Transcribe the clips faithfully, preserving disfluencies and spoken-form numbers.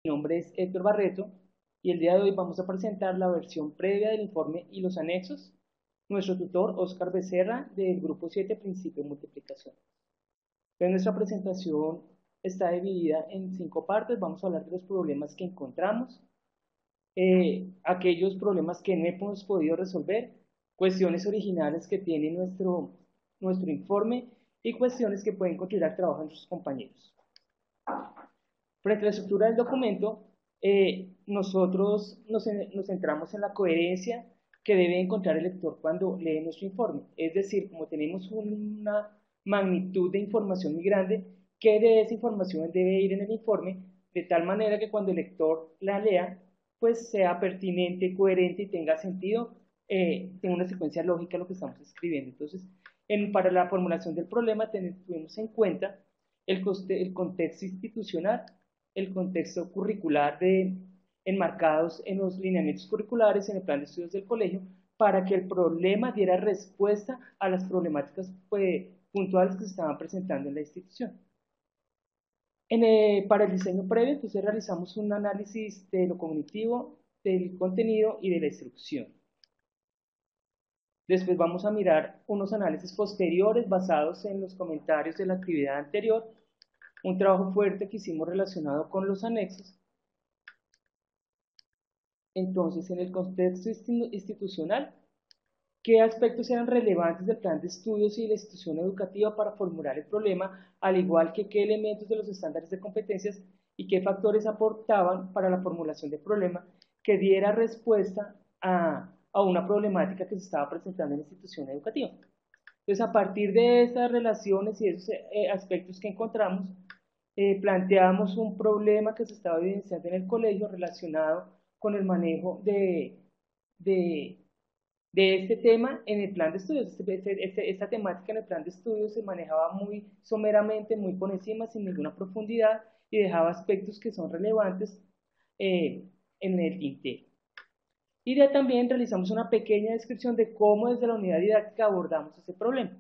Mi nombre es Héctor Barreto y el día de hoy vamos a presentar la versión previa del informe y los anexos. Nuestro tutor, Oscar Becerra, del Grupo siete, Principio de Multiplicación. Entonces, nuestra presentación está dividida en cinco partes. Vamos a hablar de los problemas que encontramos, eh, aquellos problemas que no hemos podido resolver, cuestiones originales que tiene nuestro, nuestro informe y cuestiones que pueden contribuir al trabajo de nuestros compañeros. Frente a la estructura del documento, eh, nosotros nos, nos centramos en la coherencia que debe encontrar el lector cuando lee nuestro informe. Es decir, como tenemos una magnitud de información muy grande, ¿qué de esa información debe ir en el informe? De tal manera que cuando el lector la lea, pues sea pertinente, coherente y tenga sentido, eh, tenga una secuencia lógica lo que estamos escribiendo. Entonces, en, para la formulación del problema tuvimos en cuenta el, coste, el contexto institucional, el contexto curricular de, enmarcados en los lineamientos curriculares, en el plan de estudios del colegio, para que el problema diera respuesta a las problemáticas pues, puntuales que se estaban presentando en la institución. En, eh, para el diseño previo, entonces realizamos un análisis de lo cognitivo, del contenido y de la instrucción. Después vamos a mirar unos análisis posteriores basados en los comentarios de la actividad anterior, un trabajo fuerte que hicimos relacionado con los anexos. Entonces, en el contexto institucional, ¿qué aspectos eran relevantes del plan de estudios y de la institución educativa para formular el problema, al igual que qué elementos de los estándares de competencias y qué factores aportaban para la formulación del problema que diera respuesta a, a una problemática que se estaba presentando en la institución educativa? Entonces, a partir de estas relaciones y esos eh, aspectos que encontramos, eh, planteamos un problema que se estaba evidenciando en el colegio relacionado con el manejo de, de, de este tema en el plan de estudios. Este, este, esta temática en el plan de estudios se manejaba muy someramente, muy por encima, sin ninguna profundidad, y dejaba aspectos que son relevantes eh, en el tintero. Y de también realizamos una pequeña descripción de cómo desde la unidad didáctica abordamos ese problema.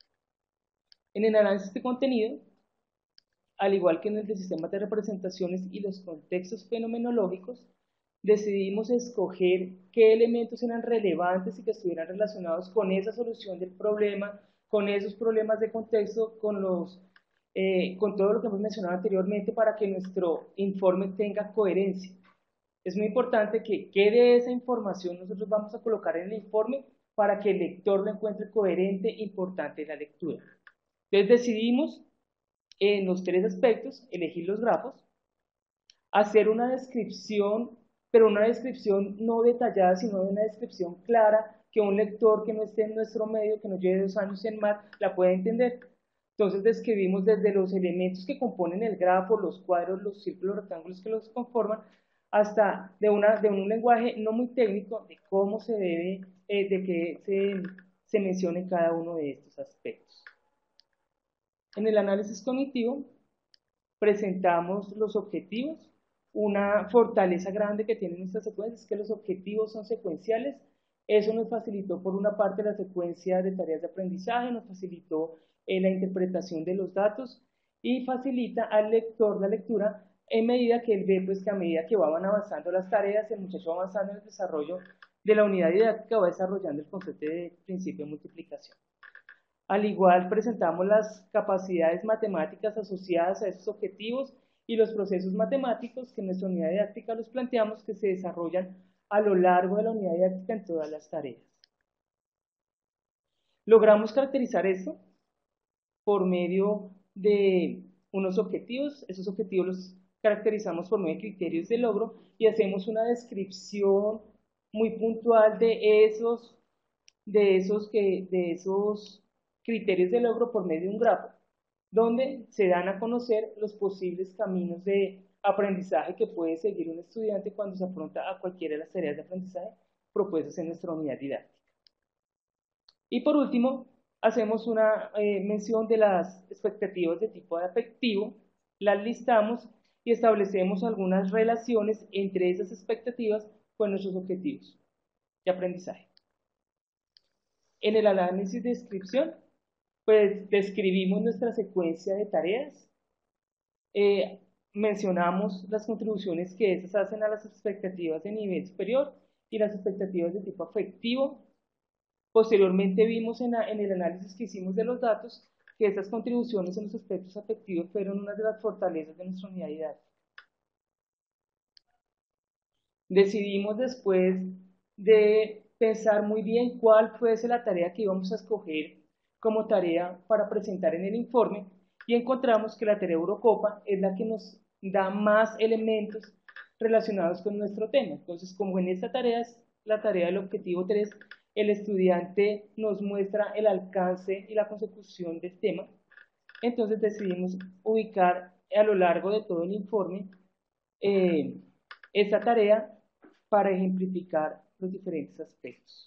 En el análisis de contenido, al igual que en el de sistemas de representaciones y los contextos fenomenológicos, decidimos escoger qué elementos eran relevantes y que estuvieran relacionados con esa solución del problema, con esos problemas de contexto, con, los, eh, con todo lo que hemos mencionado anteriormente para que nuestro informe tenga coherencia. Es muy importante que quede esa información, nosotros vamos a colocar en el informe para que el lector lo encuentre coherente e importante en la lectura. Entonces decidimos en los tres aspectos, elegir los grafos, hacer una descripción, pero una descripción no detallada, sino una descripción clara, que un lector que no esté en nuestro medio, que no lleve dos años en M A T, la pueda entender. Entonces describimos desde los elementos que componen el grafo, los cuadros, los círculos, los rectángulos que los conforman, hasta de, una, de un lenguaje no muy técnico de cómo se debe, eh, de que se, se mencione cada uno de estos aspectos. En el análisis cognitivo presentamos los objetivos. Una fortaleza grande que tienen nuestras secuencias es que los objetivos son secuenciales. Eso nos facilitó por una parte la secuencia de tareas de aprendizaje, nos facilitó eh, la interpretación de los datos y facilita al lector la lectura en medida que él ve pues, que a medida que van avanzando las tareas, el muchacho va avanzando en el desarrollo de la unidad didáctica, va desarrollando el concepto de principio de multiplicación. Al igual, presentamos las capacidades matemáticas asociadas a estos objetivos y los procesos matemáticos que en nuestra unidad didáctica los planteamos que se desarrollan a lo largo de la unidad didáctica en todas las tareas. Logramos caracterizar esto por medio de unos objetivos. Esos objetivos los caracterizamos por medio de criterios de logro y hacemos una descripción muy puntual de esos, de esos, que, de esos criterios de logro por medio de un grafo, donde se dan a conocer los posibles caminos de aprendizaje que puede seguir un estudiante cuando se afronta a cualquiera de las tareas de aprendizaje propuestas en nuestra unidad didáctica. Y por último, hacemos una eh, mención de las expectativas de tipo afectivo, las listamos y establecemos algunas relaciones entre esas expectativas con nuestros objetivos de aprendizaje. En el análisis de descripción, pues describimos nuestra secuencia de tareas, eh, mencionamos las contribuciones que estas hacen a las expectativas de nivel superior y las expectativas de tipo afectivo. Posteriormente vimos en, la, en el análisis que hicimos de los datos que estas contribuciones en los aspectos afectivos fueron una de las fortalezas de nuestra unidad didáctica. Decidimos después de pensar muy bien cuál fuese la tarea que íbamos a escoger como tarea para presentar en el informe y encontramos que la tarea Eurocopa es la que nos da más elementos relacionados con nuestro tema. Entonces, como en esta tarea es la tarea del objetivo tres, el estudiante nos muestra el alcance y la consecución del tema, entonces decidimos ubicar a lo largo de todo el informe eh, esta tarea para ejemplificar los diferentes aspectos.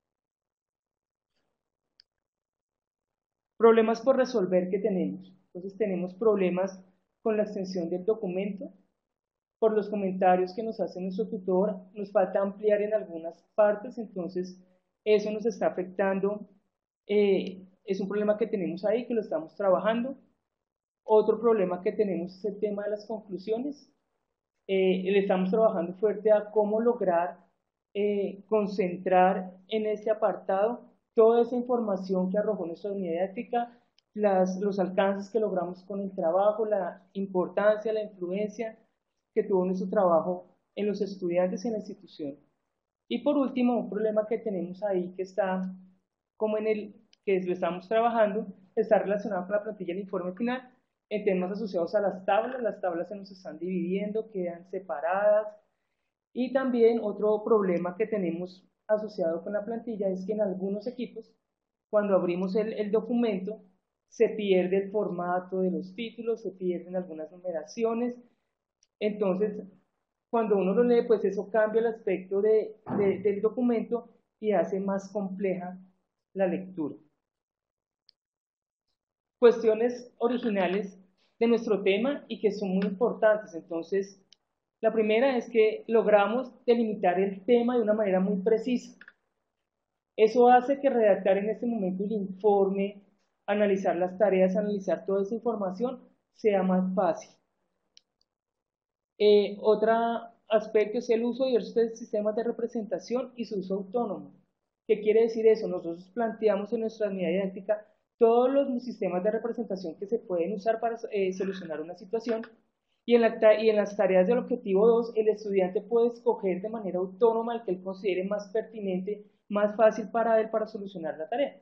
Problemas por resolver que tenemos. Entonces tenemos problemas con la extensión del documento, por los comentarios que nos hace nuestro tutor, nos falta ampliar en algunas partes, entonces eso nos está afectando, eh, es un problema que tenemos ahí, que lo estamos trabajando. Otro problema que tenemos es el tema de las conclusiones, eh, le estamos trabajando fuerte a cómo lograr eh, concentrar en este apartado toda esa información que arrojó nuestra unidad didáctica, las, los alcances que logramos con el trabajo, la importancia, la influencia que tuvo nuestro trabajo en los estudiantes y en la institución. Y por último, un problema que tenemos ahí que está como en el que lo estamos trabajando, está relacionado con la plantilla del informe final, en temas asociados a las tablas, las tablas se nos están dividiendo, quedan separadas, y también otro problema que tenemos asociado con la plantilla es que en algunos equipos, cuando abrimos el, el documento, se pierde el formato de los títulos, se pierden algunas numeraciones, entonces cuando uno lo lee, pues eso cambia el aspecto de, de, del documento y hace más compleja la lectura. Cuestiones originales de nuestro tema y que son muy importantes. Entonces, la primera es que logramos delimitar el tema de una manera muy precisa. Eso hace que redactar en este momento el informe, analizar las tareas, analizar toda esa información, sea más fácil. Eh, otro aspecto es el uso de diversos sistemas de representación y su uso autónomo. ¿Qué quiere decir eso? Nosotros planteamos en nuestra unidad didáctica todos los sistemas de representación que se pueden usar para eh, solucionar una situación, y en, la, y en las tareas del objetivo dos, el estudiante puede escoger de manera autónoma el que él considere más pertinente, más fácil para él para solucionar la tarea.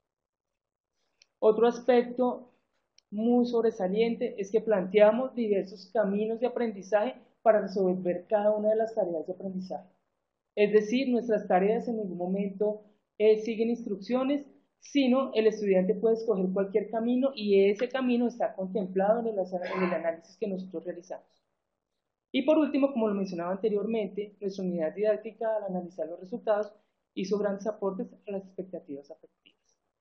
Otro aspecto muy sobresaliente es que planteamos diversos caminos de aprendizaje para resolver cada una de las tareas de aprendizaje. Es decir, nuestras tareas en ningún momento eh, siguen instrucciones, sino el estudiante puede escoger cualquier camino y ese camino está contemplado en el, en el análisis que nosotros realizamos. Y por último, como lo mencionaba anteriormente, nuestra unidad didáctica al analizar los resultados hizo grandes aportes a las expectativas afectivas.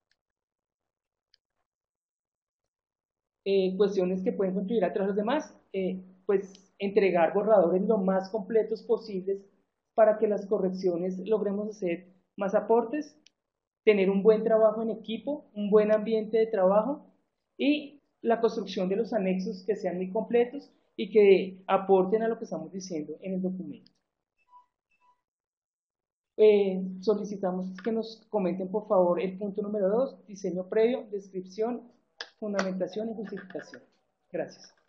Eh, cuestiones que pueden contribuir a los demás, eh, pues entregar borradores lo más completos posibles para que las correcciones logremos hacer más aportes, tener un buen trabajo en equipo, un buen ambiente de trabajo y la construcción de los anexos que sean muy completos y que aporten a lo que estamos diciendo en el documento. Eh, solicitamos que nos comenten por favor el punto número dos, diseño previo, descripción, fundamentación y justificación. Gracias.